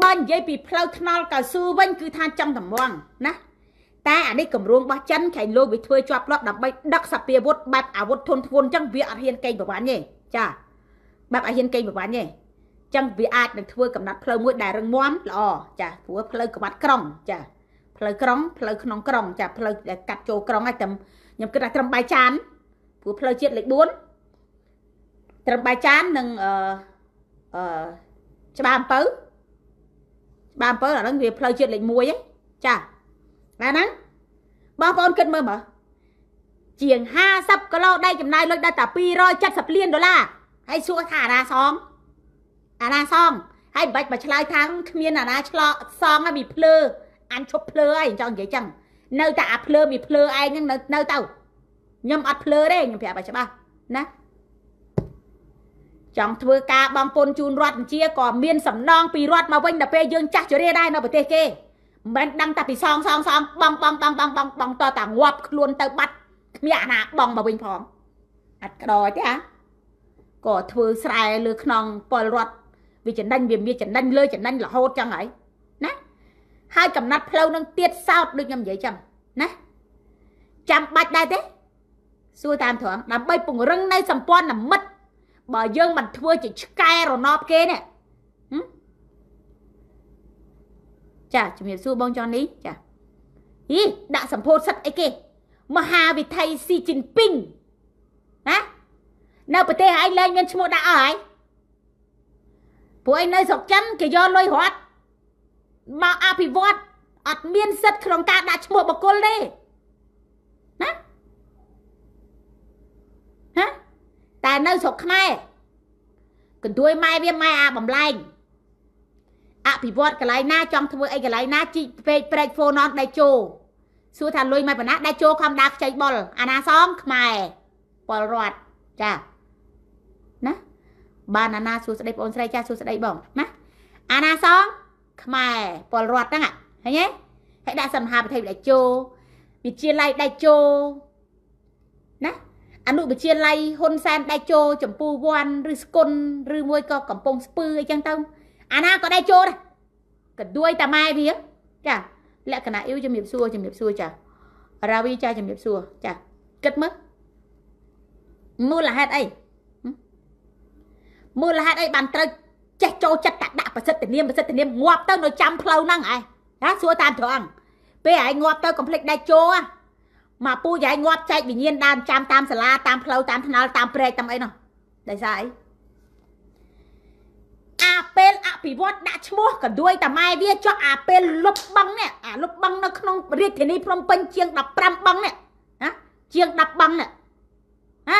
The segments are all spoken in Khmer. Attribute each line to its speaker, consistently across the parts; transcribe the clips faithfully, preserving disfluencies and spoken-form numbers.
Speaker 1: បើនិយាយពីផ្លូវថ្នល់កៅស៊ូវិញគឺថាចង់តម្រង់ណាតែអានេះកម្រងរបស់ចិនខែងលោវាធ្វើជាប់លាប់ដើម្បីដឹកសពាវុធបែបអាវុធធនធ្ងន់អញ្ចឹងវាអត់ហ៊ានកេងប្រវ័ញ្ចទេចាបែបអត់ហ៊ានកេងប្រវ័ញ្ចទេអញ្ចឹងវាអាចនឹងធ្វើកំណត់ផ្លូវមួយដែលរឹងមាំល្អចាព្រោះផ្លូវក្បាត់ក្រុងចាផ្លូវក្រុងផ្លូវក្នុងក្រុងចាផ្លូវដែលកាត់ចូលក្រុងហើយតែខ្ញុំគិតថាត្រឹមបាយចានព្រោះផ្លូវជាតិលេខបួនត្រឹមបាយចាននិងអឺអឺច្បារអំពៅច្បារអំពៅអាហ្នឹងវាផ្លូវជាតិលេខមួយឯងចាណាហ្នឹងបងប្អូនគិតមើលមើលជាងห้าสิบគីឡូដីចំណាយលុយដល់តែពីររយเจ็ดสิบលានដុល្លារហើយសួរថាអាណាសងអាណាសងហើយមិនបាច់មកឆ្លើយថាគ្មានអាណាឆ្លោសងហើយមានភ្លើអញឈប់ភ្លើហើយចង់និយាយចឹងនៅតែអាភ្លើមានភ្លើឯងហ្នឹងនៅនៅទៅខ្ញុំអត់ភ្លើទេខ្ញុំប្រាប់ឲ្យច្បាស់ណាចង់ធ្វើការបងពុនជូនរដ្ឋបញ្ជាក៏មានសំណងពីរដ្ឋមកវិញដល់ពេលយើងចាស់ជរាដែរនៅប្រទេសគេមិនដឹងតែពីសងសងសងបងបងបងបងបងបងតតែងាប់ខ្លួនទៅបាត់គ្មានអាណាបងមកវិញផងអត់ក្តោចទេហ៎ក៏ធ្វើស្រែលើខ្នងពលរដ្ឋវាចំណេញវាមានចំណេញលើចំណេញរហូតចឹងហើយណាហើយកំណត់ផ្លូវនឹងទៀតសោតដូចខ្ញុំនិយាយចឹងណាចាំបាច់ដែរទេសួរតាមត្រង់ដើម្បីពង្រឹងនៅសម្ព័ន្ធមិត្តបើយើងមិនធ្វើជាឆ្កែរណបគេនេះចាជំរាបសួរបងចននេះចាហីដាក់សម្ពោធសិទ្ធអីគេមហាវិថីស៊ីជីនពីងណានៅប្រទេសឯងលែងមានឈ្មោះដាក់អស់ហើយពួកឯងនៅស្រុកចិនគេយកលុយរត់មកអភិវឌ្ឍអត់មានសិទ្ធិក្នុងការដាក់ឈ្មោះបុគ្គលទេណាហ៎តែនៅស្រុកខ្មែរកន្ទួយម៉ែវាម៉ែអាបំលែងអភិវឌ្ឍកន្លែងណាចង់ធ្វើអីកន្លែងណាជីកពេកព្រែកហ្វូណនដៃជោសួរថាលុយមិនប៉ុណ្ណាដៃជោខំដាខ្ចីបុលអាណាសងខ្មែរពលរដ្ឋចាណាបានអាណាសួស្ដីបងស្រីចាសួស្ដីបងណាអាណាសងខ្មែរពលរដ្ឋហ្នឹងឃើញទេហើយដាក់សន្មហាប្រទេសដៃជោវិទ្យាល័យដៃជោណាអនុវិទ្យាល័យហ៊ុនសែនដៃជោចម្ពោះវ័នឬស្គុនឬមួយក៏កំពង់ស្ពឺអីចឹងទៅអាណាក៏ដៃជោដែរក៏ដួយតាម៉ែវាចាលក្ខណៈអ៊ីវជំរាបសួរជំរាបសួរចារាវីចាជំរាបសួរចាគិតមើលមូលហេតុអីមូលហេតុអីបានត្រូវចេះចូលចិត្តដាក់ប្រសិទ្ធនាមប្រសិទ្ធនាមងាប់ទៅនៅចាំផ្លូវហ្នឹងឯងណាសួរតាមត្រង់ពេលឯងងាប់ទៅកុំភ្លេចដៃជោមកពូយាយងាប់ចែកវិញ្ញាណដើមចាំតាមសាលាតាមផ្លូវតាមថ្នល់តាមព្រែកតាមអីនោះដោយសារអីអាពេលអភិវឌ្ឍដាក់ឈ្មោះកដួយតាម៉ែវាចុះអាពេលលុបបឹងនេះអាលុបបឹងនៅក្នុងរាជធានីភ្នំពេញជាងដប់ប្រាំបឹងនេះណាជាងដប់បឹងនេះណា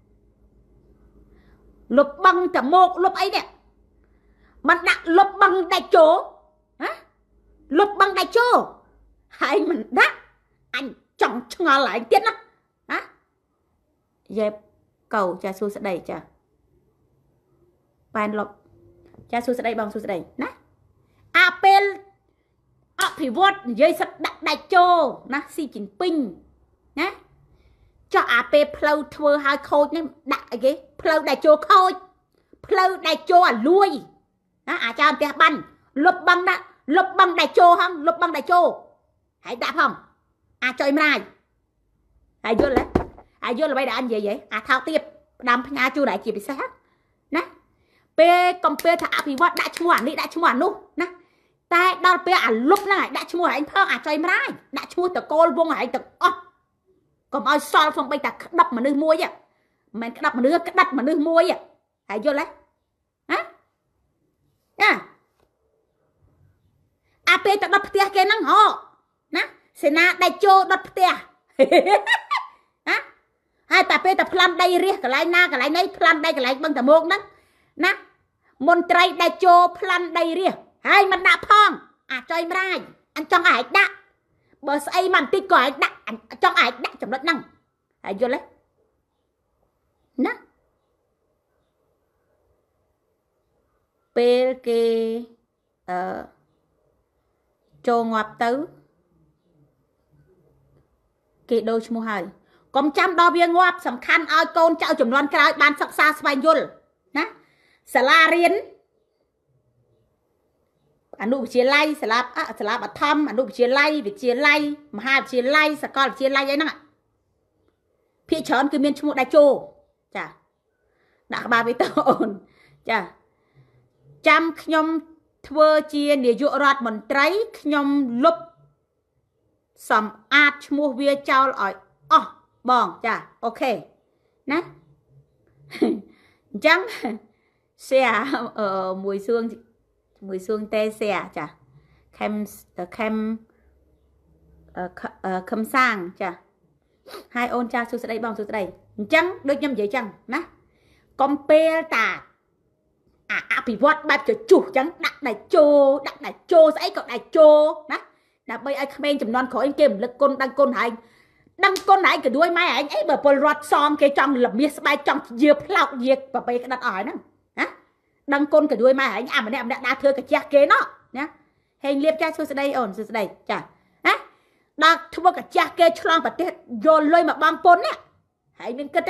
Speaker 1: លុបបឹងតមកលុបអីនេះมันដាក់លុបបឹងដៃជោណាលុបបឹងដៃជោហើយមិនដាក់អញចង់ឆ្ងល់ឯងទៀតណាណាយេបកៅចាសួស្ដីចាប៉ែនលុបចាសួស្ដីបងសួស្ដីណាអាពេលអភិវឌ្ឍនិយាយសិតដាក់ដៃជោណាស៊ីជីនពីងណាចុះអាពេលផ្លូវធ្វើឲ្យខូចនេះដាក់អីគេផ្លូវដៃជោខូចផ្លូវដៃជោអាលួយណាអាចោរផ្ទះបាញ់លុបបឹងដាក់លុបបឹងដៃជោហងលុបបឹងដៃជោហើយដាក់ផងអាចុយម្រាយហើយយល់ហ៎ហើយយល់អ្វីដែលអញនិយាយហ៎អាថោកទៀតផ្ដាំផ្ញើជូនឲ្យជាពិសេសណាពេលកំពេលថាអភិវឌ្ឍដាក់ឈ្មោះអានេះដាក់ឈ្មោះអានោះណាតែដល់ពេលអាលុបហ្នឹងឲ្យដាក់ឈ្មោះឯងផងអាចុយម្រាយដាក់ឈ្មោះតកូលវងឯងទាំងអស់កុំឲ្យសល់សំបីតែក្តាប់មនុស្សមួយមិនមែនក្តាប់មនុស្សក្តាប់មនុស្សមួយហើយយល់ហ៎ណាណាអាពេលទៅដុតផ្ទះគេហ្នឹងហ៎ណាសេនាដៃជោដុតផ្ទះណាហើយតែពេលតែប្លន់ដីរះកន្លែងណាកន្លែងនេះប្លន់ដីកន្លែងបឹងតមោកហ្នឹងណាមន្ត្រីដៃជោប្លន់ដីរះហើយមិនដាក់ផងអាចុយម្រាយអញចង់ឲ្យដាក់បើស្អីមកបន្តិចក៏ឲ្យដាក់ចង់ឲ្យដាក់ចំណុចហ្នឹងហើយយល់ទេណាពេលគេអឺចូលងាប់ទៅគេដូរឈ្មោះហើយកុំចាំដល់វាងាប់សំខាន់ឲ្យកូនចៅចំនួនក្រោយបានសិក្សាស្វែងយល់ណាសាលារៀនអនុវិទ្យាល័យសាលាសាលាបឋមអនុវិទ្យាល័យវិទ្យាល័យមហាវិទ្យាល័យសាកលវិទ្យាល័យអីហ្នឹងភាគច្រើនគឺមានឈ្មោះដៃជោចាដាក់ក្បាលវីតូអូនចាចាំខ្ញុំធ្វើជានាយករដ្ឋមន្ត្រីខ្ញុំលុបសំអាតឈ្មោះវាចោលឲ្យអស់បងចាអូខេណាអញ្ចឹងសៀមួយសួងមួយសួងតេសៀចាខេមខេមខំសាងចាហើយអូនចាសួស្ដីបងសួស្ដីអញ្ចឹងដូចខ្ញុំនិយាយចឹងណាកុំពេលតាអាអភិវឌ្ឍបែបជជុះអញ្ចឹងដាក់ដៃជោដាក់ដៃជោស្អីក៏ដៃជោណាដើម្បីឲ្យក្មេងចំនួនក្រោយគេរំលឹកគុណដឹងគុណហែងដឹងគុណហែងក៏ដួយម៉ែហែងអីបើពលរដ្ឋសំគេចង់លមាសស្បែកចង់យាផ្លោកយាប្របីក្តិតអស់ហើយហ្នឹងណាដឹងគុណក៏ដួយម៉ែហែងអាម្នាក់ម្នាក់ដើរធ្វើកាជះគេណោះណាហេងលៀបចាសួស្ដីអូនសួស្ដីចាណាដល់ធ្វើកាជះគេឆ្លងប្រទេសយកលុយមកបងពុននេះហែងមានគិតទេ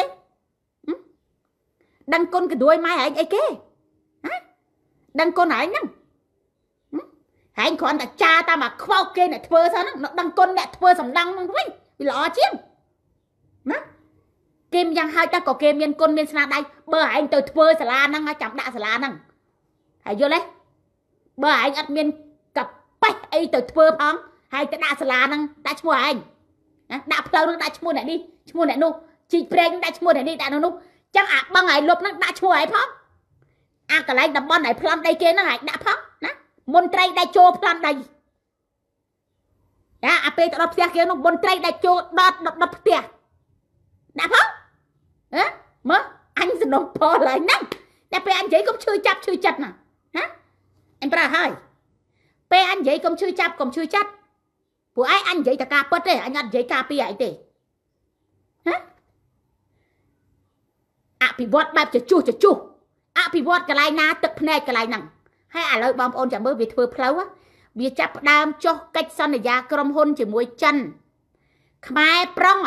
Speaker 1: ដឹងគុណក៏ដួយម៉ែហែងអីគេណាដឹងគុណហែងហ្នឹងហែងគ្រាន់តែចាតាមអាខ្វោកគេអ្នកធ្វើសោះហ្នឹងដឹងគុណអ្នកធ្វើសំឡងហ្នឹងវិញវាល្អជាងណាគេយ៉ាងហោចតែក៏គេមានគុណមានស្នាដៃបើហែងទៅធ្វើសាលាហ្នឹងឲ្យចាំដាក់សាលាហ្នឹងហើយយល់ទេបើហែងអត់មានកប៉េះអីទៅធ្វើផងហើយទៅដាក់សាលាហ្នឹងដាក់ឈ្មោះហែងណាដាក់ផ្លូវហ្នឹងដាក់ឈ្មោះអ្នកនេះឈ្មោះអ្នកនោះជីកព្រែកដាក់ឈ្មោះអ្នកនេះដាក់នោះចឹងអាបឹងឲ្យលុបហ្នឹងដាក់ឈ្មោះហែងផងអាកន្លែងតំបន់ឲ្យប្លន់ដីគេហ្នឹងហែងដាក់ផងណាមន្ត្រីដែលចូលប្លន់ដីចាអាពេលទៅដល់ផ្ទះគេនោះមន្ត្រីដែលចូលដតដុតផ្ទះដាក់ផងហ៎មើលអញសំណុំផលហើយហ្នឹងតែពេលអញនិយាយកុំឈឺចាប់ឈឺចិត្តណាណាអញប្រាប់ហើយពេលអញនិយាយកុំឈឺចាប់កុំឈឺចិត្តព្រោះឯងអញនិយាយតែការពិតទេអញអត់និយាយការពីឯងទេហ៎អភិវឌ្ឍបែបជជុះជជុះអភិវឌ្ឍកន្លែងណាទឹកភ្នែកកន្លែងហ្នឹងហើយឥឡូវបងប្អូនចាំមើលវាធ្វើផ្លូវវាចាប់ផ្ដើមចុះកិច្ចសន្យាក្រុមហ៊ុនជាមួយចិនខ្មែរប្រុង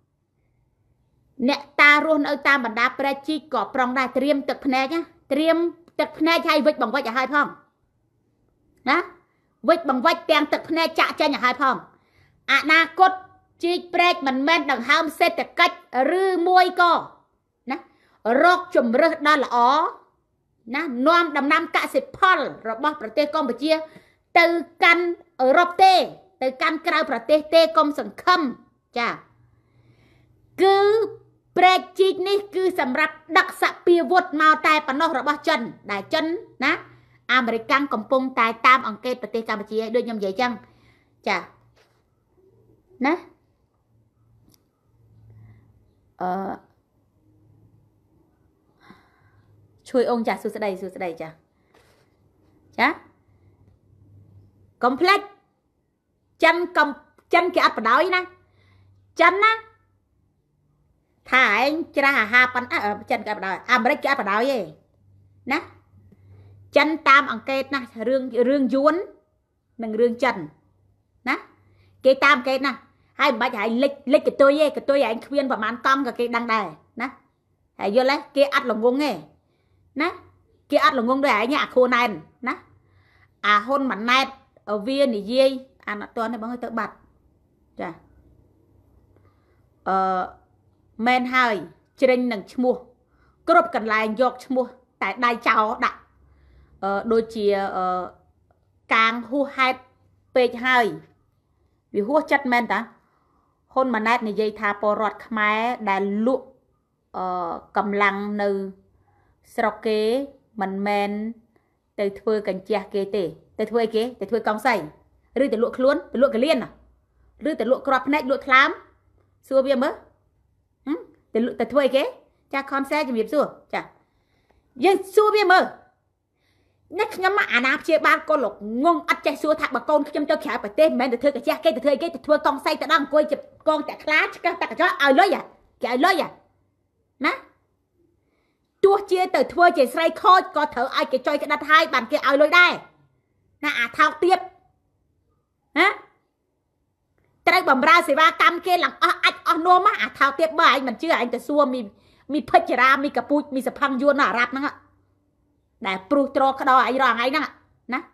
Speaker 1: អ្នកតារស់នៅតាមបណ្ដាព្រែកជីកក៏ប្រុងដែរត្រៀមទឹកភ្នែកណាត្រៀមទឹកភ្នែកឲ្យវិចបង្វិចឲ្យហើយផងណាវិចបង្វិចទាំងទឹកភ្នែកចាក់ចេញឲ្យហើយផងអនាគតជីកព្រែកមិនមែនដង្ហើមសេដ្ឋកិច្ចឬមួយក៏ណារកជំរើសដ៏ល្អណានាំដំណាំកសិផលរបស់ប្រទេសកម្ពុជាទៅកាន់អឺរ៉ុបទេទៅកាន់ក្រៅប្រទេសទេកុំសង្ឃឹមចាគឺព្រែកជីកនេះគឺសម្រាប់ដឹកសពាវុធមកតែប៉ុណ្ណោះរបស់ចិនដែលចិនណាអាមេរិកកំពុងតែតាមអង្កេតប្រទេសកម្ពុជាដូចខ្ញុំនិយាយចឹងចាណាអឺជួយអង្គចាសួស្ដីសួស្ដីចាចាកុំភ្លេចចិនកុំចិនគេអត់បដ ாய் ណាចិនណាថាឯងច្រាស់អាហារប៉ុណ្ណាចិនគេអត់បដ ாய் អាមេរិកគេអត់បដ ாய் ទេណាចិនតាមអង្កេតណារឿងរឿងយួននិងរឿងចិនណាគេតាមអង្កេតណាហើយមិនបាច់ឲ្យលិចលិចកតុយទេកតុយឯងគ្មានប្រហែលកង់ក៏គេដឹងដែរណាហើយយល់ទេគេអត់ល្ងងទេណាគេអត់ល្ងងដូចឯងអាខួនណែនណាអាហ៊ុនម៉ាណែតវានិយាយអានអត់តនេះបងទៅបាត់ចាអឺមែនហើយជ្រិញនឹងឈ្មោះគ្រប់កន្លែងយកឈ្មោះតែដៃចោលដាក់អឺដូចជាអឺកាងហួសហេតុពេកហើយវាហួសចិត្តមែនតាហ៊ុនម៉ាណែតនិយាយថាពលរដ្ឋខ្មែរដែលលក់អឺកម្លាំងនៅស្រុកគេមិនមែនទៅធ្វើកញ្ជះគេទេទៅធ្វើអីគេទៅធ្វើកង់សៃឬទៅលក់ខ្លួនទៅលក់កលៀនឬទៅលក់ក្របភ្នែកលក់ថ្លើមសួរវាមើលទៅទៅធ្វើអីគេចាខនសែជំរាបសួរចាយើងសួរវាមើលនេះខ្ញុំអាណាព្យាបាលកូនលោកងងអត់ចេះសួរថាបើកូនខ្ញុំទៅក្រៅប្រទេសមិនមែនទៅធ្វើកញ្ជះគេទៅធ្វើអីគេទៅធ្វើកង់សៃទៅដល់អង្គុយជិបកងតាក់ខ្លាឆ្កឹះតាក់កញ្ចក់ឲ្យលុយគេឲ្យលុយណាទោះជាទៅធ្វើជាស្រីខូចក៏ត្រូវឲ្យគេចុយក្តិតហើយបានគេឲ្យលុយដែរណាអាថោកទៀតណាត្រូវបំរើសេវាកម្មគេឡើងអស់អាចអស់នោមអាថោកទៀតបើឯងមិនជឿឯងទៅសួរមីមីភិចរាមីកពូជមីសផឹងយួនអារ៉ាប់ហ្នឹងដែលព្រុសត្រកដោឯងរងឯងហ្នឹងណា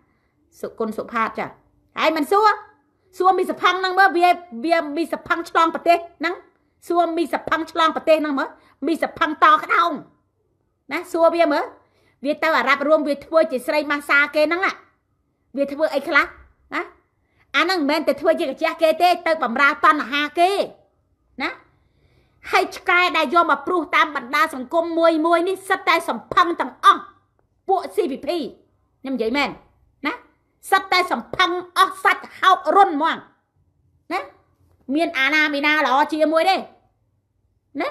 Speaker 1: សុគុណសុផាតចាហើយមិនសួរសួរមីសផាំងហ្នឹងមើលវាវាមីសផាំងឆ្លងប្រទេសហ្នឹងសួរមីសផាំងឆ្លងប្រទេសហ្នឹងមើលមីសផាំងតក្តោងណាសួរវាមើលវាទៅអារ៉ាប់រួមវាធ្វើជាស្រីម៉ាសាគេហ្នឹងវាធ្វើអីខ្លះណាអាហ្នឹងមិនមែនតែធ្វើជាកាជះគេទេទៅបំរើតណ្ហាគេណាហើយឆ្កែដែលយកមកព្រុសតាមបណ្ដាសង្គមមួយមួយនេះសិតតែសំផឹងទាំងអស់ពួក ซี พี พี ខ្ញុំនិយាយមែនណាសិតតែសំផឹងអស់សាច់ហោករុនហ្មងណាមានអាណាមីណាល្អជាមួយទេណា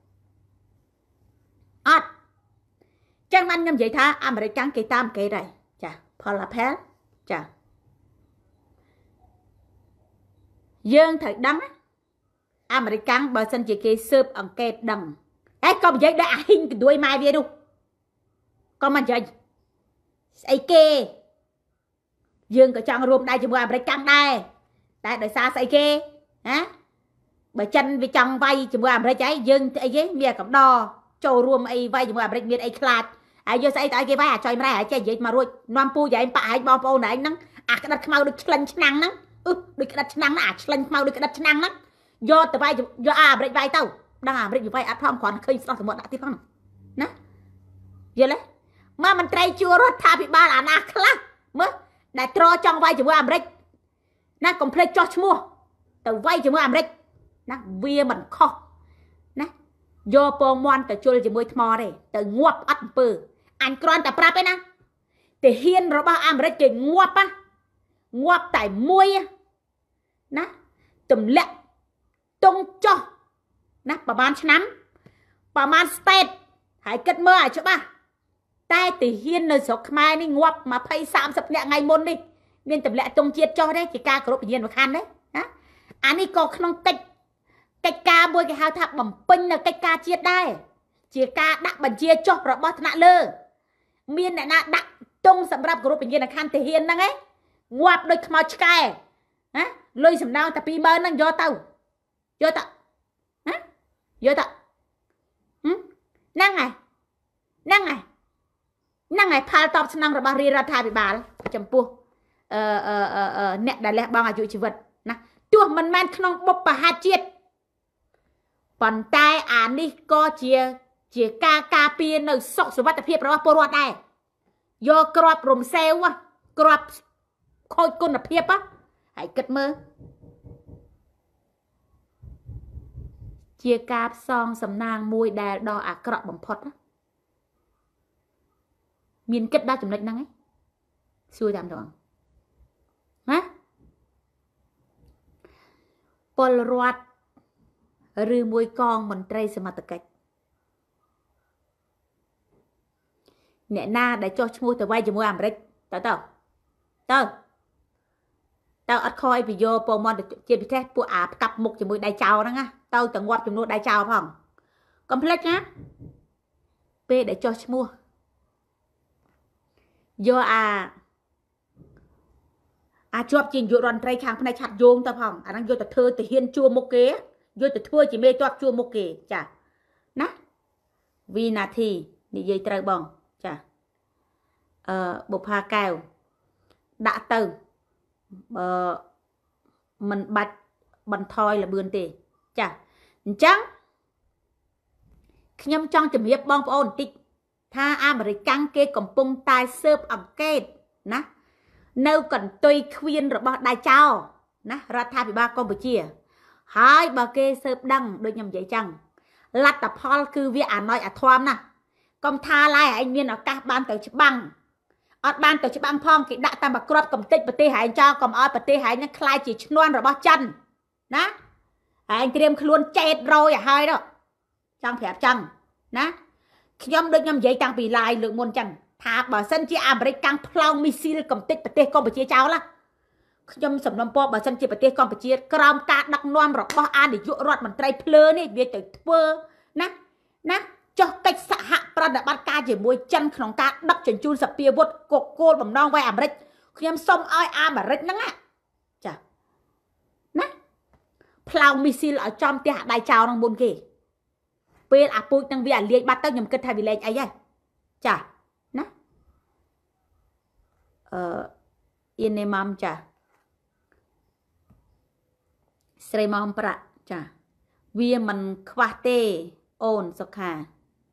Speaker 1: អត់ចឹងបានខ្ញុំនិយាយថាអាមេរិកកាំងគេតាមគេដែរចាផលផែលចាយើងត្រូវដឹងអាមេរិកកាំងបើសិនជាគេស៊ើបអង្កេតដឹងហើយក៏និយាយដល់អាហ៊ីងកដួយម៉ែវានោះក៏មិននិយាយស្អីគេយើងក៏ចង់រួមដៃជាមួយអាមេរិកកាំងដែរតែដោយសារស្អីគេណាបើចិនវាចង់វាយជាមួយអាមេរិកអីយើងអីគេមានកំដរចូលរួមអីវាយជាមួយអាមេរិកមានអីខ្លាចហើយយកស្អីទៅឲ្យគេវាយអាចុយម្រែហើយចេះនិយាយមករួចនាំពូយាយប៉ាឯងបងប្អូនឯងហ្នឹងអាក្តិតខ្មៅដូចឆ្លិញឆ្នាំងហ្នឹងអឺដូចក្តិតឆ្នាំងហ្នឹងអាឆ្លិញខ្មៅដូចក្តិតឆ្នាំងហ្នឹងយកទៅវាយយកអាមេរិកវាយទៅដឹងអាមេរិកវាយអត់ផងគ្រាន់ឃើញស្ដោះសមុទ្រដាក់ទៀតផងណាយល់ទេមកមន្ត្រីជួររដ្ឋាភិបាលអាណាខ្លះមើលដែលត្រចង់វាយជាមួយអាមេរិកណាកុំភ្លេចចោះឈ្មោះទៅវាយជាមួយអាមេរិកណាវាមិនខុសណាយកពងមាន់ទៅជុលជាមួយថ្មទេទៅងាប់អត់អំពើអញគ្រាន់តែប្រាប់ឯណាទាហានរបស់អាមេរិកគេងាប់ណាងាប់តែមួយណាទម្លាក់តុងចោះណាប្រហែលឆ្នាំប្រហែល state ហើយគិតមើលឲ្យច្បាស់តែទាហាននៅស្រុកខ្មែរនេះងាប់ยี่สิบ 30នាក់ថ្ងៃមុននេះមានទម្លាក់តុងជាតិចោះទេជាការគោរពវិញ្ញាណសំខាន់ទេណាអានេះក៏ក្នុងកិច្ចកិច្ចការមួយគេហៅថាបំពេញនៅកិច្ចការជាតិដែរជាការដាក់បញ្ជាចុះរបស់ថ្នាក់លើមានអ្នកណាដាក់តុងសម្រាប់គោរពវិញ្ញាណក្ខន្ធទាហានហ្នឹងឯងងាប់ដូចខ្មោចឆ្កែណាលុយសំណងតែ ពីរម៉ឺន ហ្នឹងយកទៅយកទៅណាយកទៅហ្នឹងហើយហ្នឹងហើយហ្នឹងហើយផលតបស្នងរបស់រាជរដ្ឋាភិបាលចំពោះអឺអឺអឺអ្នកដែលលះបង់អាយុជីវិតណាទោះមិនមែនក្នុងបុព្វហេតុជាតិប៉ុន្តែអានេះក៏ជាជាការការពារនៅសុខសុវត្ថិភាពរបស់ពលរដ្ឋដែរយកក្របរំសេវក្របខូចគុណភាពហើយគិតមើលជាការផ្សងសំណាងមួយដែលដ៏អាក្រក់បំផុតមានគិតដល់ចំណុចហ្នឹងឯងសួរតាមដងណាពលរដ្ឋឬមួយកងមន្ត្រីសមត្ថកិច្ចអ្នកណាដែលចោះឈ្មោះទៅវាយជាមួយអាមេរិកទៅទៅទៅទៅអត់ខ້ອຍពីយកពងមាន់ជាពិសេសពួកអាផ្កាប់មុខជាមួយដៃចោលហ្នឹងណាទៅទៅងាប់ចំនួនដៃចោលផងកុំភ្លេចណាពេលដែលចោះឈ្មោះយកអាអាចជាប់ជានាយករដ្ឋមន្ត្រីខាងផ្នែកឆាត់យោងទៅផងអាហ្នឹងយកទៅធ្វើទាហានជួមុខគេយកទៅធ្វើជាមេតបជួមុខគេចាណាវិនាទីនិយាយត្រូវបងចាអឺបុប្ផាកែវដាក់ទៅអឺមិនបាច់បន្ថយលបឿនទេចាអញ្ចឹងខ្ញុំចង់ជម្រាបបងប្អូនបន្តិចថាអាមេរិកកាំងគេកំពុងតែស៊ើបអង្កេតណានៅកន្ទុយខ្វៀនរបស់ដៃចោណារដ្ឋាភិបាលកម្ពុជាហើយបើគេស៊ើបដឹងដូចខ្ញុំនិយាយចឹងលទ្ធផលគឺវាអាណ້ອຍអាធំណាកុំថាឡើយឯងមានឱកាសបានទៅច្បាំងអត់បានទៅច្បាំងផងគេដាក់តាមក្របកំទេចប្រទេសឯងចោលកុំឲ្យប្រទេសឯងនឹងខ្លាយជាឈ្នន់របស់ចិនណាឯងត្រៀមខ្លួនចេតរយឲ្យហើយទៅចង់ប្រាប់ចឹងណាខ្ញុំដូចខ្ញុំនិយាយតាំងពីឡាយលើកមុនចឹងថាបើសិនជាអាមេរិកកាំងផ្លោងមីស៊ីលកំទេចប្រទេសកម្ពុជាចោលណាខ្ញុំសំណុំពរបើសិនជាប្រទេសកម្ពុជាក្រោមការដឹកនាំរបស់អនាយករដ្ឋមន្ត្រីភ្លើនេះវាទៅធ្វើណាណាចុះកិច្ចសហប្រតិបត្តិការជាមួយចិនក្នុងការដឹកជញ្ជូនសពាវុធកគោលបំណងវាយអាមេរិកខ្ញុំសូមឲ្យអាមេរិកហ្នឹងចាណាផ្លោងមីស៊ីលឲ្យចំផ្ទះដៃចោលហ្នឹងមុនគេពេលអាពូជហ្នឹងវាអាលាយបាត់ទៅខ្ញុំគិតថាវាលេងអីហ៎ចាណាអឺ yên nê mâm chả srei mâm pra chả vì mình khóa tê ôn sọc hà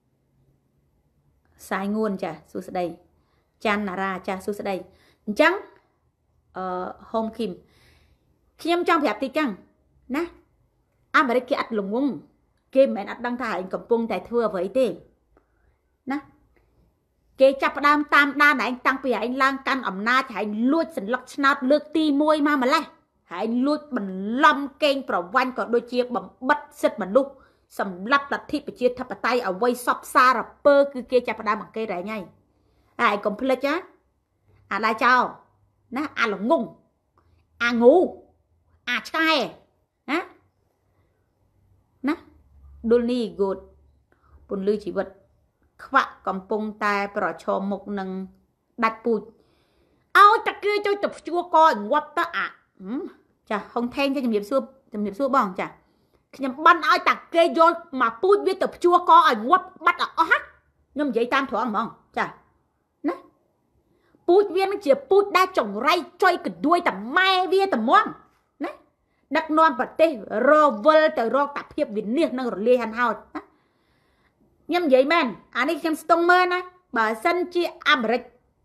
Speaker 1: sai nguồn chả su sơ đây chan nà ra chả su sơ đây chẳng ờ hôm kim khi em trong phép thì chẳng nè à mà đấy kia ắt lùng ngung kia mẹ ắt đăng thải cầm pung tại thưa với tê nè kia chắp đam tam đa này anh tăng vì anh lang căn ẩm na thì anh lui sẵn lọc snap lược ti môi mà mà lại anh lui bằng lâm kênh bảo văn có đôi chia bằng bất sức bằng lúc sầm lắp là thịt và chia thập tay ở quay sọp xa rồi pơ cứ kia chắp đam bằng cây rẻ nhai ai complete á à đại chào nè à là ngung à ngu à trai á nè đôi ni gột bồn lư chỉ vật khóa cầm pung tai bỏ cho một nâng đặt bụi áo ta kia cho tập chua coi ngoặt ta à chà không thêm cho chấm điểm xưa chấm điểm xưa bỏng chà nhầm ban ai tạc kê vô mà bụi biết tập chua coi ngoặt bắt ở hát nhưng vậy tam thoáng mong chà nè bụi viên nó chỉ bụi đa trồng ray chơi cái đuôi tầm mai viên tầm mong nè đặt non vật tê rô vơ từ rô tập hiệp việt niên năng rồi lê hàn hào nhưng vậy men anh ấy xem stung mơ nè bà sân chia Americ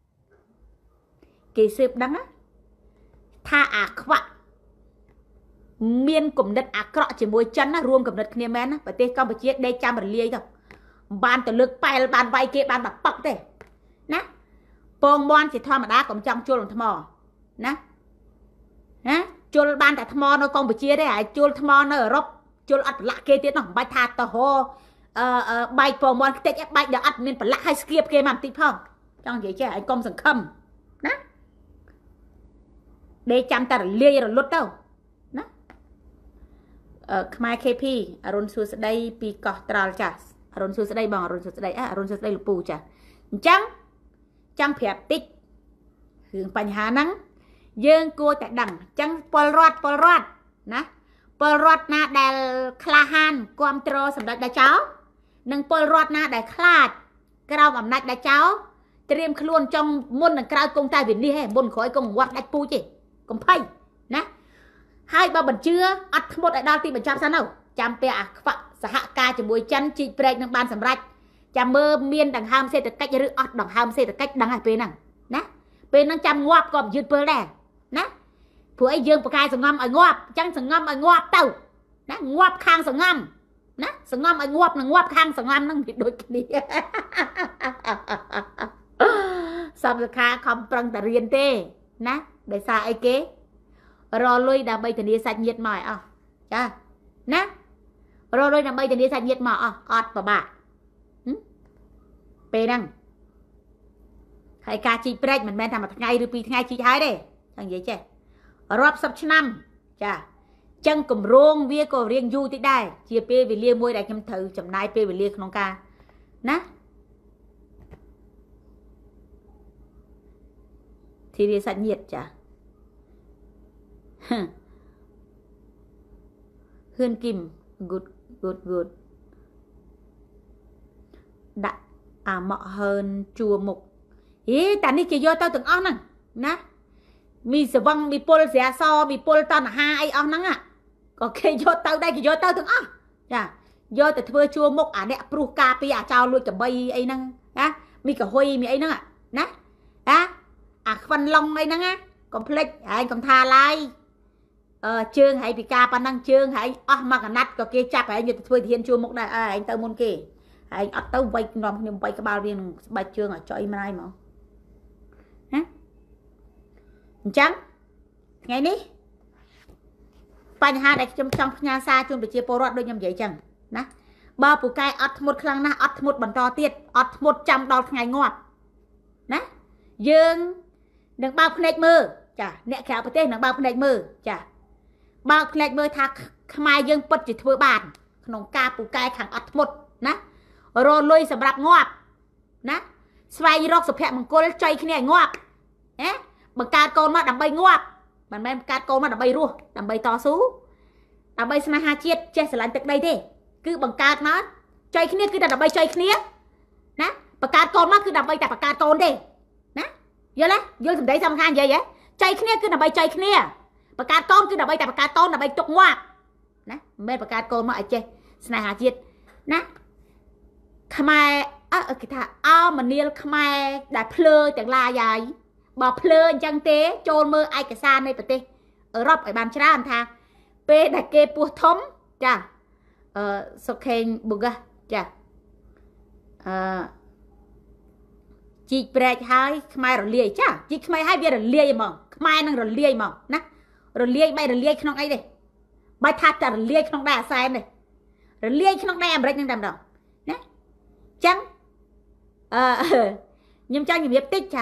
Speaker 1: kỳ sếp đắng á tha à khóa miên cùng đất à cọ chỉ môi chân á ruông cùng đất kia men á bà tê con bà chiếc đây chăm bà liê thôi bàn từ lực bay bàn vay kia bàn bạc bọc thế nè bông bon chỉ thoa mà đá cũng trong chua lòng thầm mò nè nè chua bàn tại thầm mò nó con bà chia đấy à chua thầm mò nó ở rốc chua ắt lạ kia tiết nó bay thà tờ hồ bay phồng mòn tết ép bay đã ăn nên phải lắc hay skip kia mà tí phong trong vậy chứ anh công sừng khâm đó để chăm ta lia rồi lút đâu đó ờ mai kê pê aron su đây pi cọ tral chả aron su đây bằng aron su đây à aron su đây lục bù chả trắng trắng phẹp tích hướng bành hà nắng dương cua tại đằng trắng polrat polrat nè polrat na đèl klahan quam tro sầm đợt đại cháu nâng pol rọt na đại khát cái rau ẩm nạch đại cháu tiêm luôn trong môn là cái công tay việt đi hay môn khỏi công quạt đại pu chị công phay nè hai ba bẩn chưa ắt một đại đa ti bẩn trăm sao đâu trăm pe phạ hạ ca cho mùi chân chị break nâng ban sầm rạch chăm mơ miên đằng ham xe từ cách rư ọt đằng ham xe từ cách đằng hai pe nằng nè pe nâng trăm ngoạp còn dứt pe đè nè phụ ấy dương phải sừng ngâm ở ngoạp chẳng sừng ngâm ở ngoạp tàu nè ngoạp khang sừng ngâm nè sừng ngâm ở ngoạp là ngoạp khang sừng ngâm nó bị đôi kia xong rồi khá không prăng ta riêng tê nè để xa ai kế rồi lui đã bây thì đi sạch nhiệt mỏi à chà nè rồi lui đã bây thì đi sạch nhiệt mỏi à ọt và bà bê năng hãy ca chị break mình bên thằng mà ngày rồi bị ngày chị thái đây thằng vậy chứ rộp sắp năm chà chân cùng rôn vía có riêng du tí đài chia pê vì lia môi đại châm thử chầm nai pê vì lia không ca ná thì đi sạch nhiệt chả Hương Kim good good good đã à mọ hơn chùa mục ý ta đi chỉ vô tao từng on nè ná mi sẽ văng mi pol sẽ so mi pol tao là hai on nắng à có khi vô tao đây thì vô tao từng on chà vô từ thưa chùa mục à nè pru ca pi à chào lui cả bay ấy năng á mi cả huy mi ấy năng à ná á à phân long ấy năng á complex anh còn tha lại ờ chương hãy bị ca pan năng chương hãy ở mà cả nát có kia chạp hãy như thưa thiên chùa mục này à, anh tao môn kì anh ở tao vay nòng nhưng vay cái bao riêng bài chương ở cho im ai mà hả trắng ngày ní bánh hà đây trong trong nhà xa chung để chia po rót đôi nhầm vậy chẳng nè ba phụ cai ọt một khăn na ọt một bản to tiết ọt một trăm đo ngày ngọt nè dương đừng bao phết mơ chả nè khéo bữa tết đừng bao phết mơ chả bao phết mơ thà mai dương bật chỉ thưa bàn nông ca phụ cai khẳng ọt một nè rồi lôi sầm rạp ngọt nè xoay róc sập hẹn bằng cô chơi cái này ngọt nè bằng ca con mà đầm bay ngọt bằng em ca con mà đầm bay rùa đầm bay to sú đầm bay xem hai chiết che sẽ làm từ đây thế cứ bằng ca nó chơi cái này cứ đầm bay chơi cái này nè bằng ca con mà cứ đầm bay tại bằng ca con đi nè vô đấy vô thằng đấy xong hai vậy vậy ចៃគ្នាគឺដើម្បីចៃគ្នាបង្កើតកូនគឺដើម្បីតែបង្កើតកូនដើម្បីទុកងាប់ណាមិនមែនបង្កើតកូនមកឲ្យចេះស្នេហាជាតិណាខ្មែរអើគេថាអោមនាលខ្មែរដែលភ្លើទាំងឡាយហើយបើភ្លើអញ្ចឹងទេចូលមើលឯកសារនៃប្រទេសអឺរ៉ុបឲ្យបានច្រើនថាពេលដែលគេពោះធំចាអឺសុខេងប៊ូហ្គាចាអឺជីកប្រែកហើយខ្មែររលាយចាជីកខ្មែរហើយវារលាយហ្មងខ្មែរនឹងរលាយហ្មងណារលាយបែររលាយក្នុងអីទេបាច់ថាតែរលាយក្នុងដែរអាសែនទេរលាយក្នុងដែរអាមេរិកនឹងតែម្ដងណាចឹងអឺខ្ញុំចង់ជំរាបតិចចា